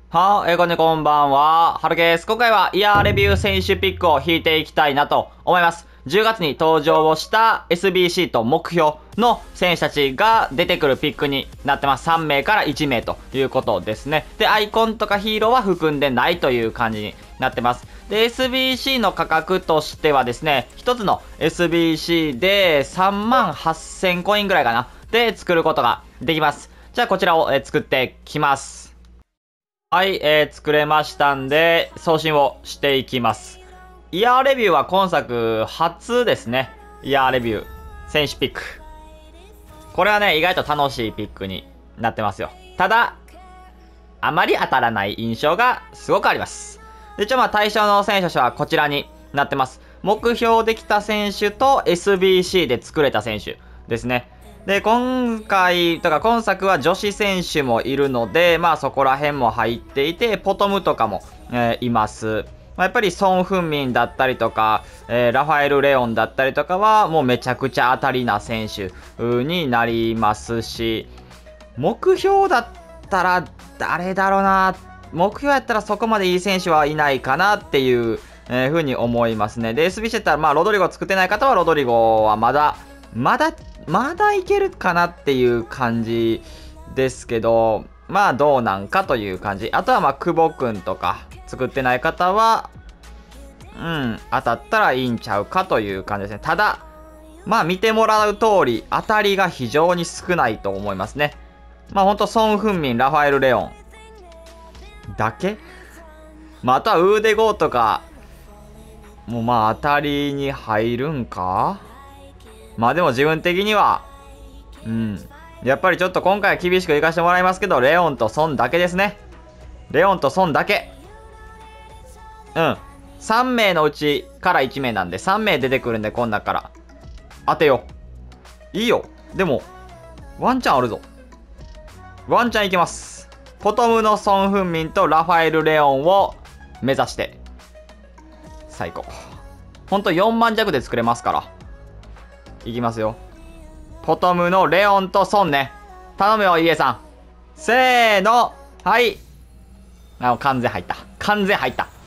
はー、こんばんは。はるです。今回はイヤーレビュー選手ピックを引いていきたいなと思います。10月に登場をした SBC と目標の選手たちが出てくるピックになってます。3名から1名ということですね。で、アイコンとかヒーローは含んでないという感じになってます。で、SBC の価格としてはですね、一つの SBC で38,000コインぐらいかな。で、作ることができます。じゃあこちらを作ってきます。はい、作れましたんで、送信をしていきます。イヤーレビューは今作初ですね。イヤーレビュー、選手ピック。これはね、意外と楽しいピックになってますよ。ただ、あまり当たらない印象がすごくあります。で、対象の選手たちはこちらになってます。目標できた選手と SBC で作れた選手ですね。で、今作は女子選手もいるので、まあそこら辺も入っていて、ポトムとかも、います。やっぱりソン・フンミンだったりとか、ラファエル・レオンだったりとかは、もうめちゃくちゃ当たりな選手になりますし、目標だったら誰だろうな。目標やったらそこまでいい選手はいないかなっていう、風に思いますね。で、SBC だったら、まあロドリゴ作ってない方はロドリゴはまだいけるかなっていう感じですけど、まあどうなんかという感じ。あとはまあ久保くんとか作ってない方は、当たったらいいんちゃうかという感じですね。ただ、まあ見てもらう通り、当たりが非常に少ないと思いますね。まあほんとソン・フンミン、ラファエル・レオンだけ、まああとはウーデゴーとか、もうまあ当たりに入るんか。まあでも自分的には、やっぱりちょっと今回は厳しくいかしてもらいますけど、レオンとソンだけですね。レオンとソンだけ。3名のうちから1名なんで、3名出てくるんで、こん中から。当てよう。いいよ。でも、ワンチャンあるぞ。ワンチャンいけます。ポトムのソン・フンミンとラファエル・レオンを目指して、最高。ほんと4万弱で作れますから。いきますよ。ポトムのレオンとソンね。頼むよ、イエさん。せーの。はい。完全入った。完全入った。